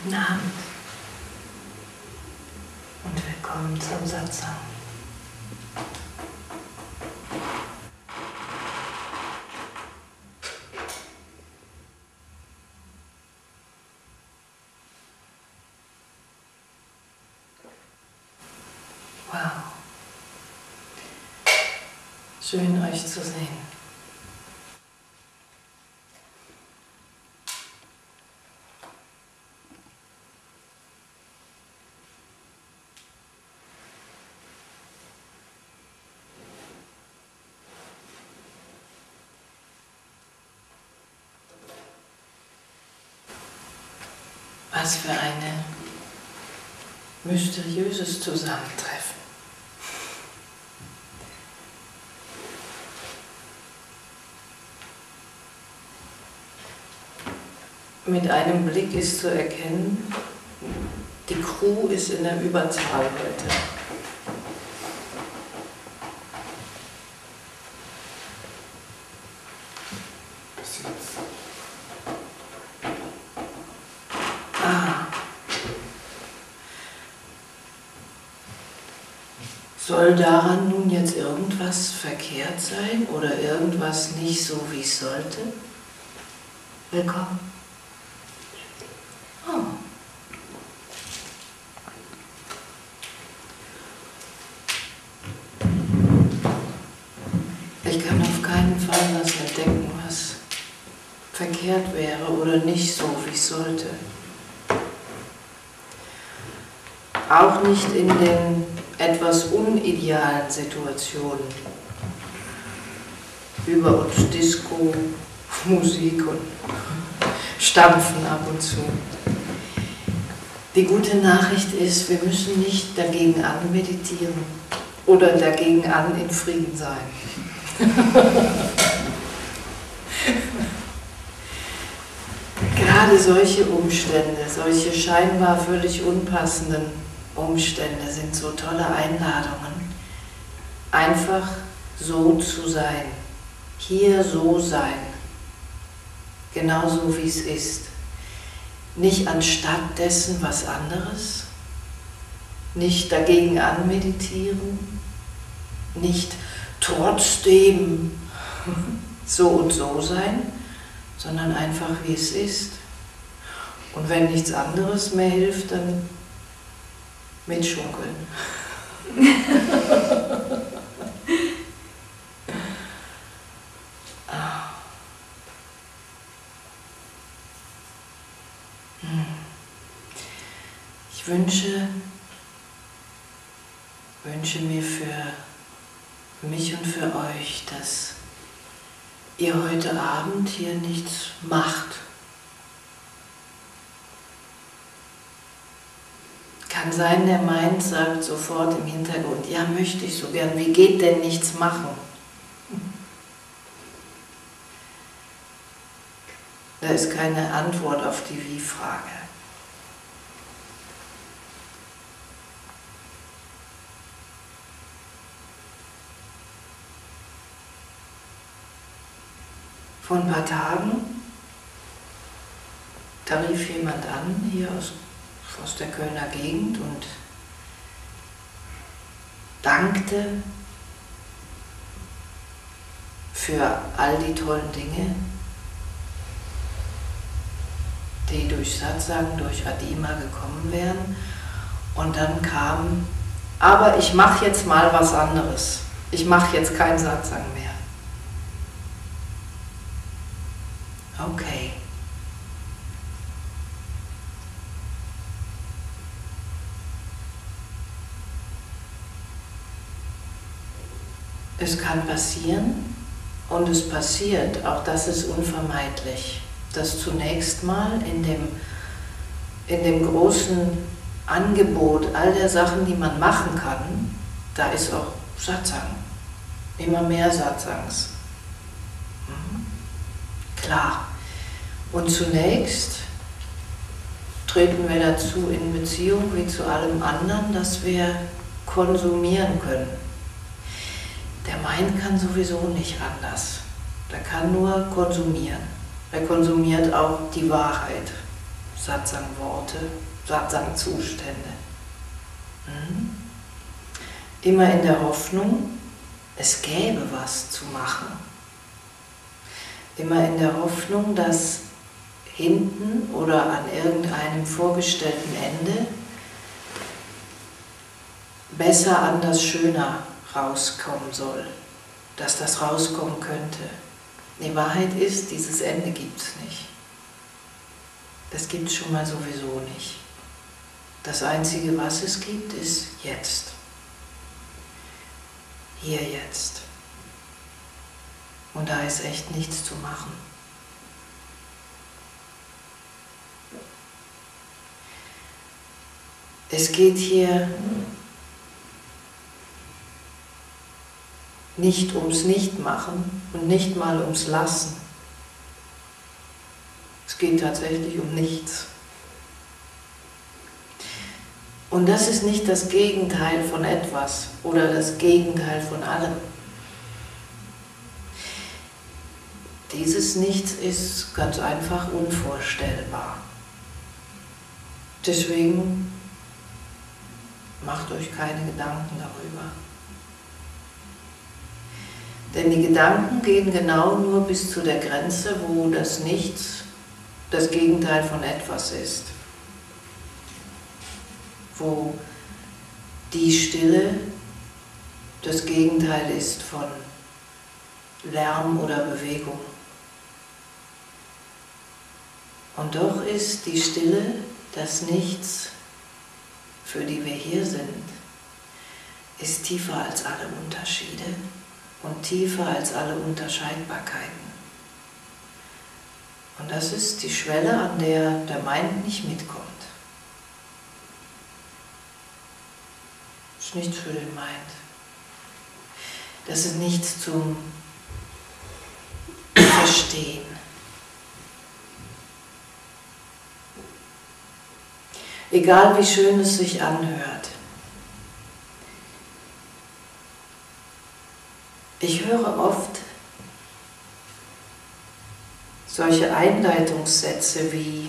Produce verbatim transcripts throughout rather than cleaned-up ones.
Guten Abend und willkommen zum Satsang. Wow. Schön, euch zu sehen. Was für ein mysteriöses Zusammentreffen. Mit einem Blick ist zu erkennen, die Crew ist in der Überzahl heute. Ah. Soll daran nun jetzt irgendwas verkehrt sein oder irgendwas nicht so, wie es sollte? Willkommen. Oh. Ich kann auf keinen Fall was entdecken, was verkehrt wäre oder nicht so, wie es sollte. Auch nicht in den etwas unidealen Situationen. Über uns Disco, Musik und Stampfen ab und zu. Die gute Nachricht ist, wir müssen nicht dagegen an meditieren oder dagegen an in Frieden sein. Gerade solche Umstände, solche scheinbar völlig unpassenden Umstände sind so tolle Einladungen, einfach so zu sein, hier so sein, genauso wie es ist, nicht anstatt dessen was anderes, nicht dagegen anmeditieren, nicht trotzdem so und so sein, sondern einfach wie es ist. Und wenn nichts anderes mehr hilft, dann mitschunkeln. Ah. Hm. Ich wünsche, wünsche mir für mich und für euch, dass ihr heute Abend hier nichts macht. Kann sein, der meint, sagt sofort im Hintergrund, ja, möchte ich so gern, wie geht denn nichts machen? Da ist keine Antwort auf die Wie-Frage. Vor ein paar Tagen, da rief jemand an, hier aus aus der Kölner Gegend und dankte für all die tollen Dinge, die durch Satsang, durch Adima gekommen wären. Und dann kam, aber ich mache jetzt mal was anderes. Ich mache jetzt kein Satsang mehr. Okay. Es kann passieren und es passiert, auch das ist unvermeidlich, dass zunächst mal in dem, in dem großen Angebot all der Sachen, die man machen kann, da ist auch Satsang, immer mehr Satsangs. Mhm. Klar. Und zunächst treten wir dazu in Beziehung wie zu allem anderen, dass wir konsumieren können. Der Mind kann sowieso nicht anders. Der kann nur konsumieren. Er konsumiert auch die Wahrheit. Satsang-Worte, Satsang-Zustände. Mhm. Immer in der Hoffnung, es gäbe was zu machen. Immer in der Hoffnung, dass hinten oder an irgendeinem vorgestellten Ende besser, anders, schöner rauskommen soll, dass das rauskommen könnte. Die Wahrheit ist, dieses Ende gibt es nicht. Das gibt es schon mal sowieso nicht. Das Einzige, was es gibt, ist jetzt. Hier jetzt. Und da ist echt nichts zu machen. Es geht hier nicht ums Nichtmachen und nicht mal ums Lassen. Es geht tatsächlich um nichts. Und das ist nicht das Gegenteil von etwas oder das Gegenteil von allem. Dieses Nichts ist ganz einfach unvorstellbar. Deswegen macht euch keine Gedanken darüber. Denn die Gedanken gehen genau nur bis zu der Grenze, wo das Nichts das Gegenteil von etwas ist. Wo die Stille das Gegenteil ist von Lärm oder Bewegung. Und doch ist die Stille das Nichts, für die wir hier sind, ist tiefer als alle Unterschiede und tiefer als alle Unterscheidbarkeiten. Und das ist die Schwelle, an der der Mind nicht mitkommt. Das ist nichts für den Mind. Das ist nichts zum Verstehen. Egal wie schön es sich anhört. Ich höre oft solche Einleitungssätze wie: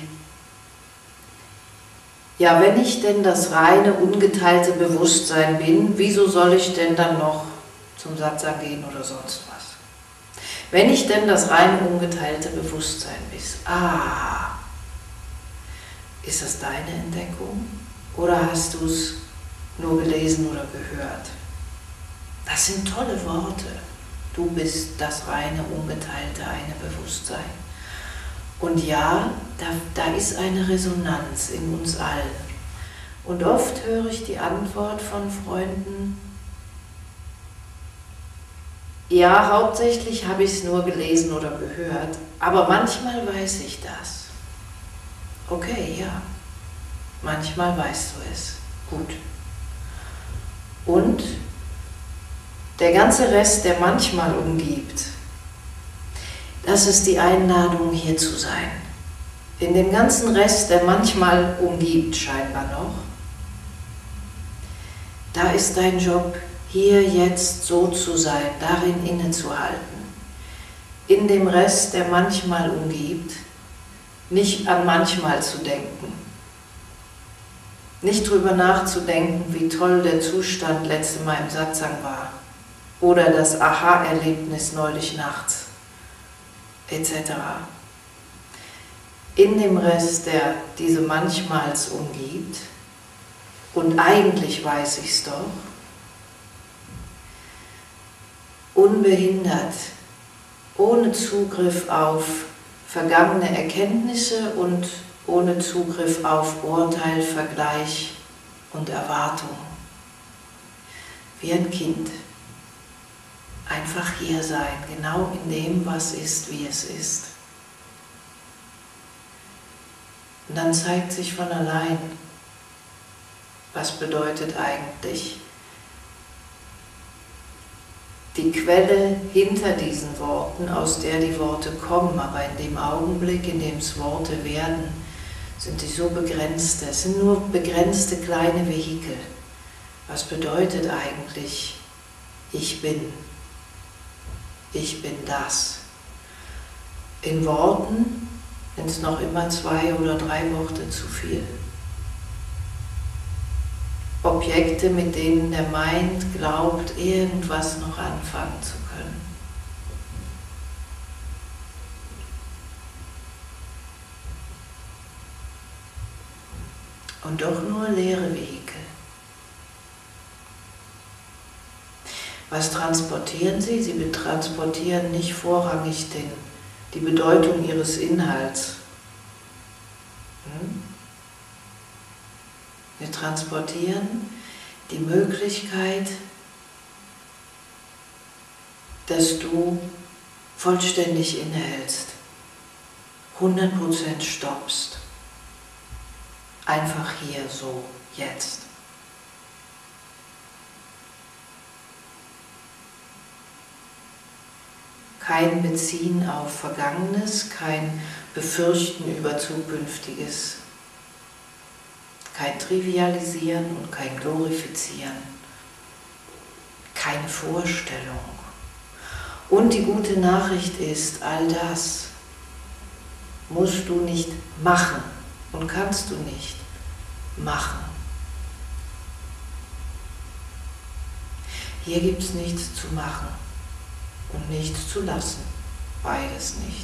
Ja, wenn ich denn das reine, ungeteilte Bewusstsein bin, wieso soll ich denn dann noch zum Satsang gehen oder sonst was? Wenn ich denn das reine, ungeteilte Bewusstsein bin. Ah, ist das deine Entdeckung? Oder hast du es nur gelesen oder gehört? Das sind tolle Worte. Du bist das reine, ungeteilte, eine Bewusstsein. Und ja, da, da ist eine Resonanz in uns allen. Und oft höre ich die Antwort von Freunden: Ja, hauptsächlich habe ich es nur gelesen oder gehört, aber manchmal weiß ich das. Okay, ja, manchmal weißt du es. Gut. Und der ganze Rest, der manchmal umgibt, das ist die Einladung, hier zu sein. In dem ganzen Rest, der manchmal umgibt, scheinbar noch, da ist dein Job, hier jetzt so zu sein, darin innezuhalten. In dem Rest, der manchmal umgibt, nicht an manchmal zu denken. Nicht drüber nachzudenken, wie toll der Zustand letztes Mal im Satsang war. Oder das Aha-Erlebnis neulich nachts. Etc. In dem Rest, der diese manchmals umgibt, und eigentlich weiß ich es doch, unbehindert, ohne Zugriff auf vergangene Erkenntnisse und ohne Zugriff auf Urteil, Vergleich und Erwartung. Wie ein Kind. Einfach hier sein, genau in dem, was ist, wie es ist. Und dann zeigt sich von allein, was bedeutet eigentlich die Quelle hinter diesen Worten, aus der die Worte kommen, aber in dem Augenblick, in dem es Worte werden, sind sie so begrenzt. Es sind nur begrenzte kleine Vehikel. Was bedeutet eigentlich, ich bin? Ich bin das. In Worten sind es noch immer zwei oder drei Worte zu viel. Objekte, mit denen der Mind glaubt, irgendwas noch anfangen zu können. Und doch nur leere Vehikel. Was transportieren Sie? Sie transportieren nicht vorrangig den, die Bedeutung Ihres Inhalts. Hm? Wir transportieren die Möglichkeit, dass du vollständig innehältst, hundert Prozent stoppst. Einfach hier, so, jetzt. Kein Beziehen auf Vergangenes, kein Befürchten über Zukünftiges, kein Trivialisieren und kein Glorifizieren, keine Vorstellung. Und die gute Nachricht ist, all das musst du nicht machen und kannst du nicht machen. Hier gibt es nichts zu machen und nichts zu lassen, beides nicht.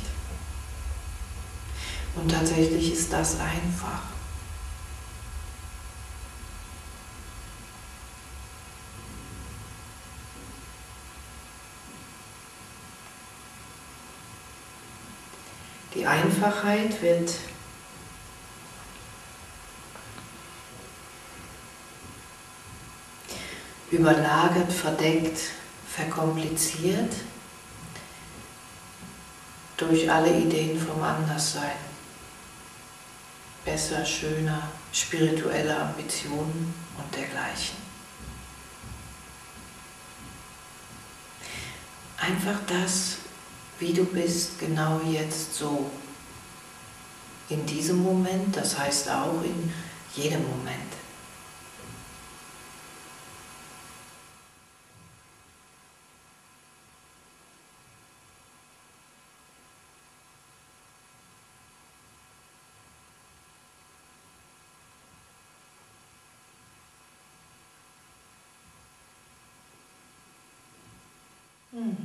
Und tatsächlich ist das einfach. Die Einfachheit wird überlagert, verdeckt, verkompliziert durch alle Ideen vom Anderssein. Besser, schöner, spirituelle Ambitionen und dergleichen. Einfach das, wie du bist, genau jetzt so. In diesem Moment, das heißt auch in jedem Moment. Hm.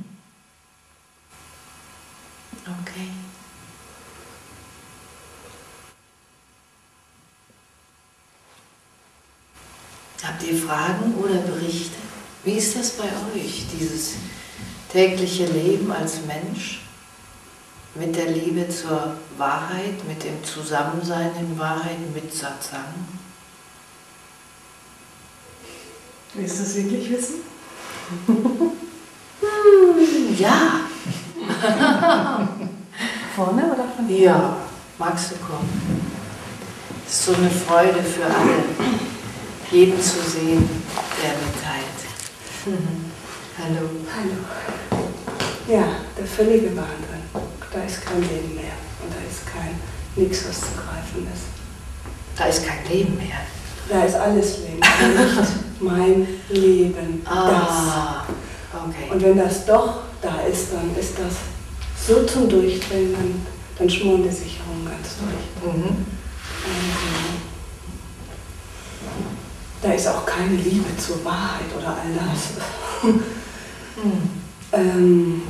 Okay. Habt ihr Fragen oder Berichte? Wie ist das bei euch, dieses tägliche Leben als Mensch mit der Liebe zur Wahrheit, mit dem Zusammensein in Wahrheit, mit Satsang? Willst du es wirklich wissen? hm, ja. Vorne oder von hinten? Ja, magst du kommen? Es ist so eine Freude für alle, jeden zu sehen, der mitteilt. Mhm. Hallo. Hallo. Ja, der völlige Wahnsinn. Da ist kein Leben mehr und da ist kein nichts, was zu greifen ist. Da ist kein Leben mehr. Da ist alles Leben, aber nicht mein Leben. Ah, das. Okay. Und wenn das doch da ist, dann ist das so zum Durchdrehen, dann, dann schmoren die Sicherungen ganz durch. Mhm. Und, da ist auch keine Liebe zur Wahrheit oder all das. Mhm. ähm,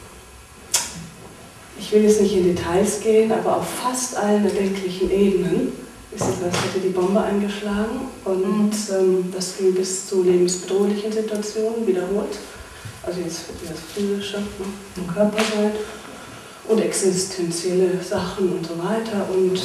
ich will jetzt nicht in Details gehen, aber auf fast allen erdenklichen Ebenen ist es, als hätte die Bombe eingeschlagen und Mhm. ähm, das ging bis zu lebensbedrohlichen Situationen wiederholt. Also jetzt das physische, ne, im Körper sein und existenzielle Sachen und so weiter. Und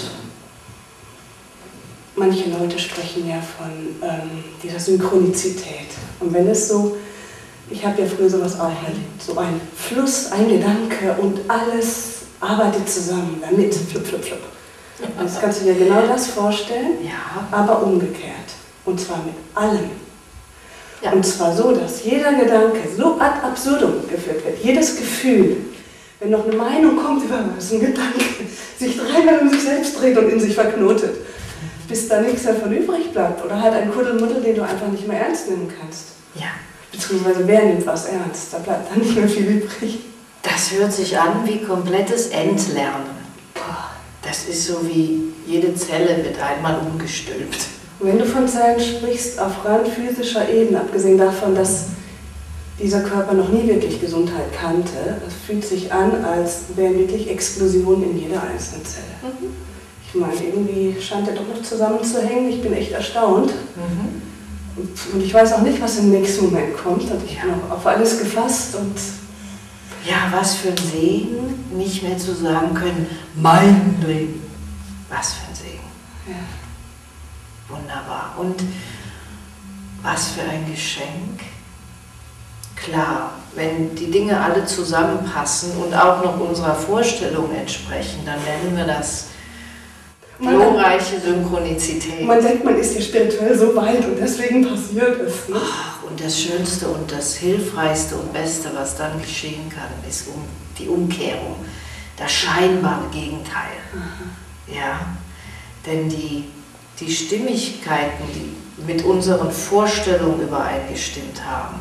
manche Leute sprechen ja von ähm, dieser Synchronizität. Und wenn es so, ich habe ja früher sowas auch erlebt, so ein Fluss, ein Gedanke und alles arbeitet zusammen damit, flup, flup, flup. Und jetzt kannst du dir genau das vorstellen, Ja. aber umgekehrt. Und zwar mit allem. Ja. Und zwar so, dass jeder Gedanke so ad absurdum geführt wird, jedes Gefühl, wenn noch eine Meinung kommt über was, ein Gedanke, sich dreimal um sich selbst dreht und in sich verknotet, bis da nichts davon übrig bleibt. Oder halt ein Kuddelmuddel, den du einfach nicht mehr ernst nehmen kannst. Ja. Beziehungsweise wer nimmt was ernst? Da bleibt dann nicht mehr viel übrig. Das hört sich an wie komplettes Entlernen. Boah, Das ist so wie jede Zelle wird einmal umgestülpt. Und wenn du von Zellen sprichst, auf rein physischer Ebene, abgesehen davon, dass dieser Körper noch nie wirklich Gesundheit kannte, es fühlt sich an, als wären wirklich Explosionen in jeder einzelnen Zelle. Mhm. Ich meine, irgendwie scheint er doch noch zusammenzuhängen. Ich bin echt erstaunt. Mhm. Und, und ich weiß auch nicht, was im nächsten Moment kommt. Und ich bin auch auf alles gefasst. Und ja, was für ein Segen, nicht mehr zu sagen können, mein Leben. Was für ein Segen. Ja. Wunderbar. Und was für ein Geschenk. Klar, wenn die Dinge alle zusammenpassen und auch noch unserer Vorstellung entsprechen, dann nennen wir das glorreiche Synchronizität. Man denkt, man ist ja spirituell so weit und deswegen passiert es. Ne? Ach, und das Schönste und das Hilfreichste und Beste, was dann geschehen kann, ist um die Umkehrung, das scheinbare Gegenteil. Mhm. Ja, denn die, die Stimmigkeiten, die mit unseren Vorstellungen übereingestimmt haben,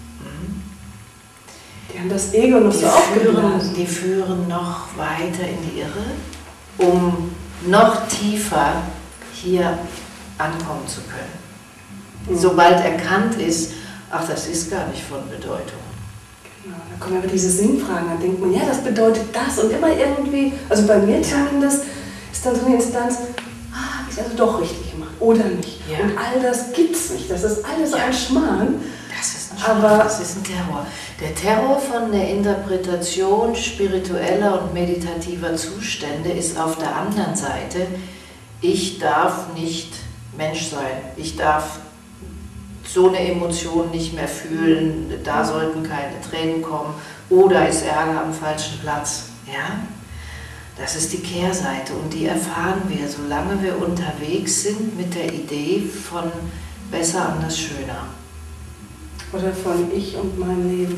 die haben das Ego noch so aufgeblasen. Die führen noch weiter in die Irre, um noch tiefer hier ankommen zu können. Mhm. Sobald erkannt ist, ach, das ist gar nicht von Bedeutung. Genau, da kommen aber diese Sinnfragen, da denkt man, ja, das bedeutet das und immer irgendwie, also bei mir ja. zumindest, ist dann so eine Instanz, ah, habe ich also doch richtig gemacht oder nicht. Ja. Und all das gibt's nicht, das ist alles ja. ein Schmarrn. Das ist ein Schmarrn, aber das ist ein Terror. Der Terror von der Interpretation spiritueller und meditativer Zustände ist auf der anderen Seite, ich darf nicht Mensch sein, ich darf so eine Emotion nicht mehr fühlen, da sollten keine Tränen kommen oder ist Ärger am falschen Platz. Ja? Das ist die Kehrseite und die erfahren wir, solange wir unterwegs sind mit der Idee von besser, anders, schöner. Oder von ich und mein Leben.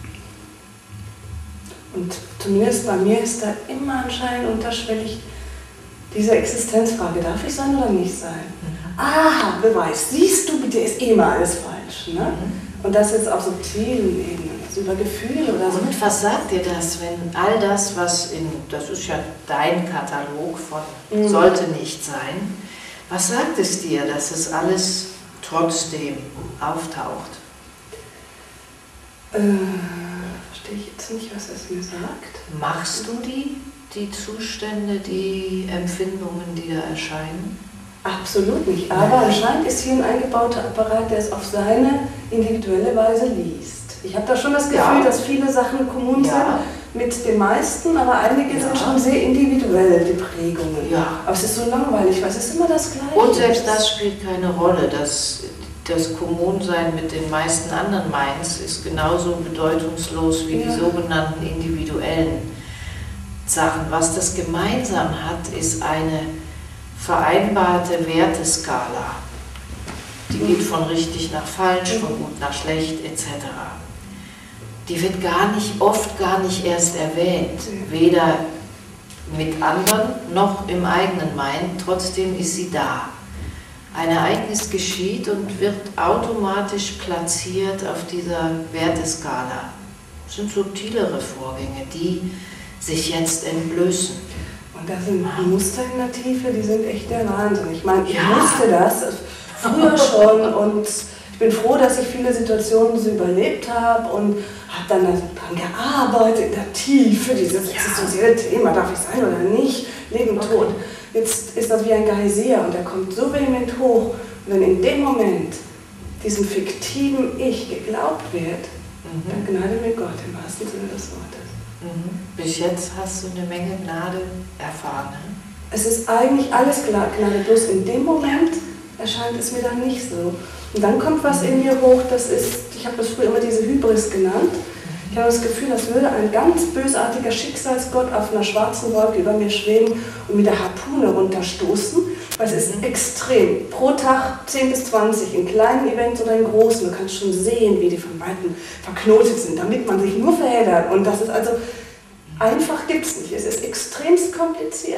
Und zumindest bei mir ist da immer anscheinend unterschwellig diese Existenzfrage, darf ich sein oder nicht sein? Mhm. Aha, Beweis, siehst du, bitte ist eh mal alles falsch. Ne? Mhm. Und das jetzt auf subtilen Ebenen, also über Gefühle oder so. Und was sagt dir das, wenn all das, was in, das ist ja dein Katalog von mhm. sollte nicht sein, was sagt es dir, dass es alles trotzdem auftaucht? Äh, verstehe ich jetzt nicht, was es mir sagt. Machst du die, die Zustände, die Empfindungen, die da erscheinen? Absolut nicht, aber anscheinend ist hier ein eingebauter Apparat, der es auf seine individuelle Weise liest. Ich habe da schon das Gefühl, ja. dass viele Sachen kommun ja. sind mit den meisten, aber einige ja. sind schon sehr individuell, die Prägungen. Ja. Aber es ist so langweilig, weil es ist immer das Gleiche. Und selbst das spielt keine Rolle. Das, das Kommunsein mit den meisten anderen Minds ist genauso bedeutungslos wie ja. die sogenannten individuellen Sachen. Was das gemeinsam hat, ist eine vereinbarte Werteskala. Die geht von richtig nach falsch, von gut nach schlecht et cetera. Die wird gar nicht, oft gar nicht erst erwähnt, weder mit anderen noch im eigenen Mind, trotzdem ist sie da. Ein Ereignis geschieht und wird automatisch platziert auf dieser Werteskala. Das sind subtilere Vorgänge, die sich jetzt entblößen. Und das sind Muster in der Tiefe, die sind echt der Wahnsinn. Ich meine, ich ja. wusste das früher schon und ich bin froh, dass ich viele Situationen so überlebt habe und habe dann daran gearbeitet, in der Tiefe, dieses ja. existenzielle Thema, darf ich sein oder nicht, Leben, okay. Tod. Jetzt ist das wie ein Geysir und der kommt so vehement hoch. Und wenn in dem Moment diesem fiktiven Ich geglaubt wird, mhm. dann gnade mir Gott im wahrsten Sinne des Wortes. Mhm. Bis jetzt hast du eine Menge Gnade erfahren. Ne? Es ist eigentlich alles Gnade, bloß in dem Moment erscheint es mir dann nicht so. Und dann kommt was in mir hoch, das ist, ich habe das früher immer diese Hybris genannt. Ich habe das Gefühl, als würde ein ganz bösartiger Schicksalsgott auf einer schwarzen Wolke über mir schweben und mit der Harpune runterstoßen, weil es ist extrem. Pro Tag zehn bis zwanzig, in kleinen Events oder in großen. Du kannst schon sehen, wie die von Weitem verknotet sind, damit man sich nur verheddert. Und das ist also, einfach gibt es nicht. Es ist extremst kompliziert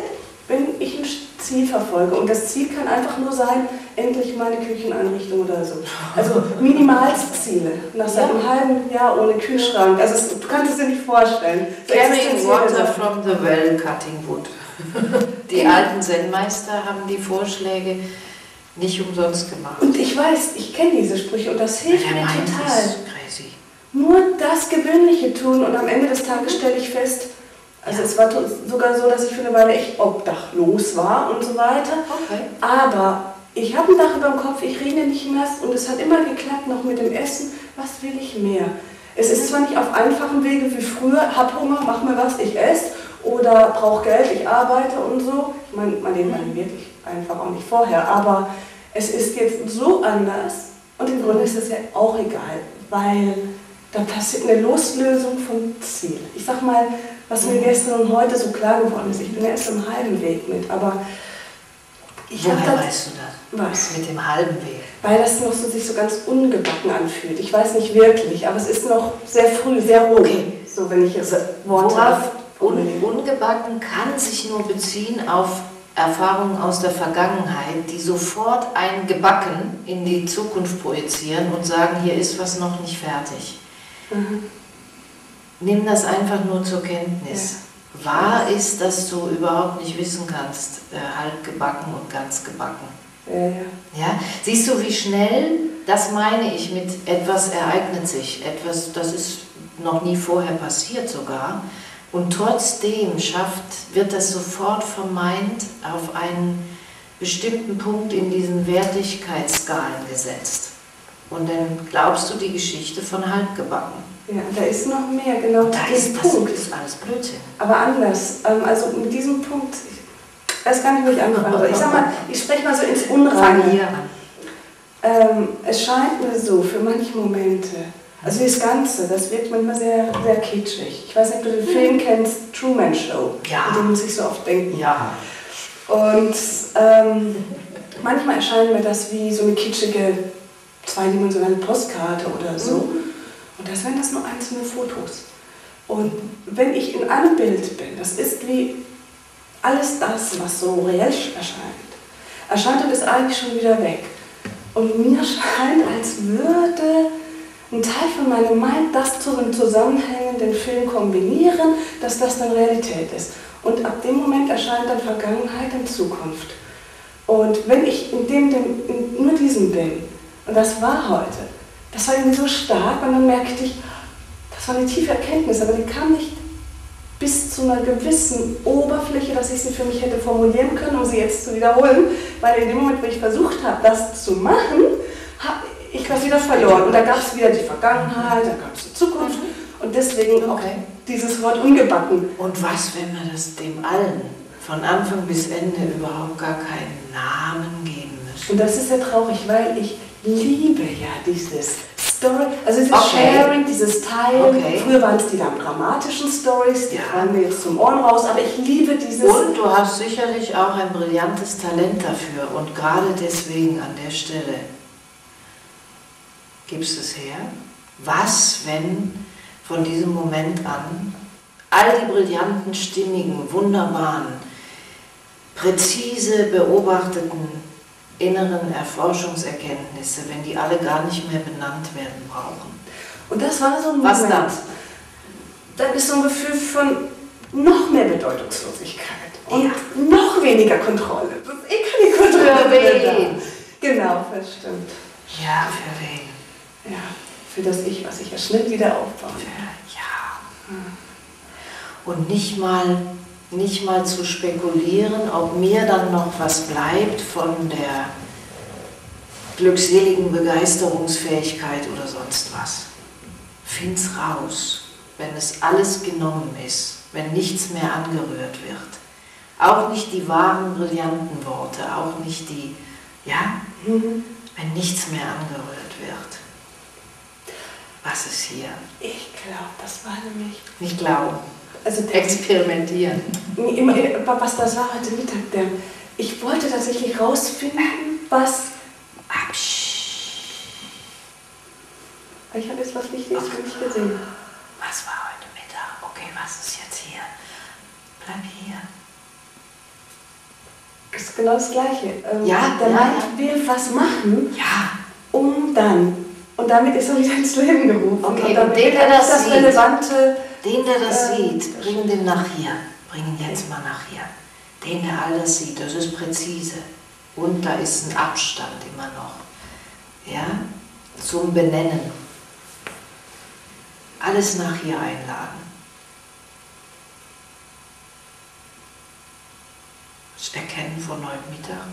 wenn ich ein Ziel verfolge, und das Ziel kann einfach nur sein, endlich meine Kücheneinrichtung oder so. Also Minimalziele, nach so einem ja. halben Jahr ohne Kühlschrank. Also es, du kannst es dir nicht vorstellen. Carrying water from the well, cutting wood. Die genau. alten Zen-Meister haben die Vorschläge nicht umsonst gemacht. Und ich weiß, ich kenne diese Sprüche und das hilft mir total. Crazy. Nur das Gewöhnliche tun und am Ende des Tages stelle ich fest, also ja. es war sogar so, dass ich für eine Weile echt obdachlos war und so weiter. Okay. Aber ich habe ein Dach über dem Kopf, ich rede nicht nass und es hat immer geklappt, noch mit dem Essen. Was will ich mehr? Es ist zwar nicht auf einfachen Wege wie früher, hab Hunger, mach mir was, ich esse oder brauche Geld, ich arbeite und so. Ich meine, man lebt man wirklich einfach auch nicht vorher, aber es ist jetzt so anders und im Grunde ist es ja auch egal, weil da passiert eine Loslösung vom Ziel. Ich sag mal, was mir gestern und heute so klar geworden ist, ich bin erst am halben Weg mit, aber ich habe Woher weißt du das? Was? Mit dem halben Weg? Weil das noch so, sich so ganz ungebacken anfühlt. Ich weiß nicht wirklich, aber es ist noch sehr früh, sehr roh. Okay. So, wenn ich jetzt Worte Worauf un ungebacken kann sich nur beziehen auf Erfahrungen aus der Vergangenheit, die sofort ein Gebacken in die Zukunft projizieren und sagen, hier ist was noch nicht fertig. Mhm. Nimm das einfach nur zur Kenntnis. Ja. Wahr ist, dass du überhaupt nicht wissen kannst, äh, halb gebacken und ganz gebacken. Ja, ja. Ja? Siehst du, wie schnell, das meine ich mit etwas ereignet sich, etwas, das ist noch nie vorher passiert sogar, und trotzdem schafft, wird das sofort vermeint auf einen bestimmten Punkt in diesen Wertigkeitsskalen gesetzt. Und dann glaubst du die Geschichte von halb gebacken. Ja, da ist noch mehr, genau. Da ist, Punkt. Das ist alles Blödsinn. Aber anders. Also mit diesem Punkt, ich weiß gar nicht, wo ich anfangen soll. Ich sag mal, ich spreche mal so ins Unreine. Ähm, es scheint mir so, für manche Momente, also das Ganze, das wirkt manchmal sehr, sehr kitschig. Ich weiß nicht, ob du den Film kennst, Truman Show, ja. an den muss ich so oft denken. Ja. Und ähm, manchmal erscheint mir das wie so eine kitschige, zweidimensionale Postkarte oder so. Mhm. Und das wären das nur einzelne Fotos. Und wenn ich in einem Bild bin, das ist wie alles das, was so reell erscheint, erscheint und ist eigentlich schon wieder weg. Und mir scheint, als würde ein Teil von meinem Mind das zu einem zusammenhängenden Film kombinieren, dass das dann Realität ist. Und ab dem Moment erscheint dann Vergangenheit und Zukunft. Und wenn ich in, dem, dem, in nur diesem bin, und das war heute, das war irgendwie so stark und dann merkte ich, das war eine tiefe Erkenntnis, aber die kam nicht bis zu einer gewissen Oberfläche, dass ich sie für mich hätte formulieren können, um sie jetzt zu wiederholen, weil in dem Moment, wo ich versucht habe, das zu machen, habe ich das wieder verloren. Und da gab es wieder die Vergangenheit, da gab es die Zukunft und deswegen okay. auch dieses Wort ungebacken. Und was, wenn wir das dem allen von Anfang bis Ende überhaupt gar keinen Namen geben müssen? Und das ist sehr traurig, weil ich liebe ja dieses Story, also dieses okay. Sharing, dieses Teilen. Okay. Früher waren es die dann dramatischen Stories, die ja. fallen mir jetzt zum Ohren raus, aber ich liebe dieses... Und du hast sicherlich auch ein brillantes Talent dafür und gerade deswegen an der Stelle gibst es her. Was, wenn von diesem Moment an all die brillanten, stimmigen, wunderbaren, präzise beobachteten inneren Erforschungserkenntnisse, wenn die alle gar nicht mehr benannt werden brauchen. Und das war so ein Was Moment. dann? Da ist so ein Gefühl von noch mehr Bedeutungslosigkeit und ja. noch weniger Kontrolle. Das ist eh keine Kontrolle. Für wen? Genau, das stimmt. Ja, für wen? Ja, für das Ich, was ich ja schnell wieder aufbaue. Ja. Und nicht mal nicht mal zu spekulieren, ob mir dann noch was bleibt von der glückseligen Begeisterungsfähigkeit oder sonst was. Find's raus, wenn es alles genommen ist, wenn nichts mehr angerührt wird. Auch nicht die wahren, brillanten Worte, auch nicht die, ja, Mhm. wenn nichts mehr angerührt wird. Was ist hier? Ich glaube, das war nämlich... Nicht glauben. Also experimentieren. Was das war heute Mittag, der, ich wollte tatsächlich rausfinden, was... Ich habe jetzt was Wichtiges für mich gesehen. Was war heute Mittag? Okay, was ist jetzt hier? Bleib hier. Das ist genau das Gleiche. Ähm, Ja, der ja, Mind ja. will was machen, Ja, um dann. Und damit ist er wieder ins Leben gerufen. Okay, und damit und den, will er der das das sieht, Relevante. den, der das ähm, sieht, bring den nach hier. Bring ihn jetzt mal nach hier. Den, der alles sieht, das ist präzise. Und da ist ein Abstand immer noch. Ja, zum Benennen. Alles nach hier einladen. Das Erkennen von heute Mittag.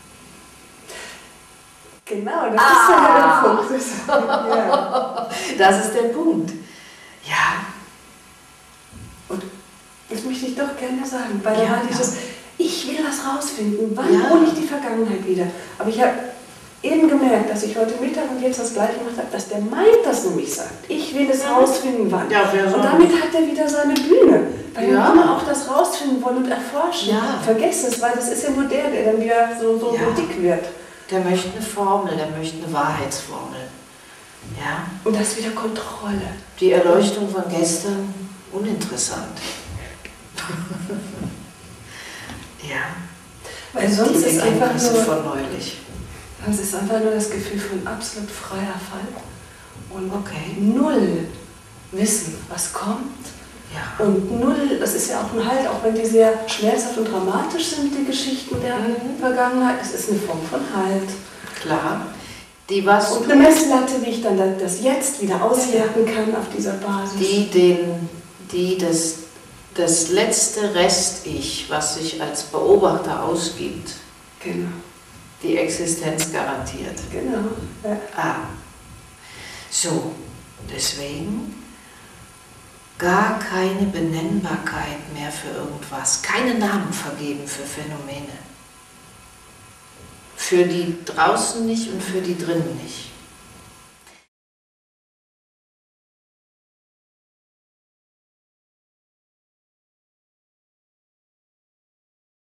Genau, das Ah. ist ja der Punkt. Ja. Das ist der Punkt. Ja. Und das möchte ich doch gerne sagen, weil Ja, da war ja. dieses, ich will das rausfinden, wann Ja. hole ich die Vergangenheit wieder. Aber ich habe eben gemerkt, dass ich heute Mittag und jetzt das Gleiche gemacht habe, dass der Mind das nämlich sagt. Ich will es rausfinden, wann. Ja, wer soll- und damit hat er wieder seine Bühne. Weil wir Ja. immer auch das rausfinden wollen und erforschen. Ja. Vergesst es, weil das ist ja nur der, der dann wieder so, so, Ja. so dick wird. Der möchte eine Formel, der möchte eine Wahrheitsformel. Ja. Und das ist wieder Kontrolle. Die Erleuchtung von gestern, uninteressant. Ja. Weil sonst Die ist einfach Erkenntnisse nur... von neulich. Das ist einfach nur das Gefühl von absolut freier Fall und Okay. null Wissen, was kommt. Ja. Und null, das ist ja auch ein Halt, auch wenn die sehr schmerzhaft und dramatisch sind, die Geschichten der Mhm. Vergangenheit, es ist eine Form von Halt. Klar. Die was Und eine Messlatte, wie ich dann das Jetzt wieder auswerten kann auf dieser Basis. die den, die das, das letzte Rest-Ich, was sich als Beobachter ausgibt, Genau, die Existenz garantiert. genau. Ja. Ah. So, deswegen gar keine Benennbarkeit mehr für irgendwas, keine Namen vergeben für Phänomene. Für die draußen nicht und für die drinnen nicht.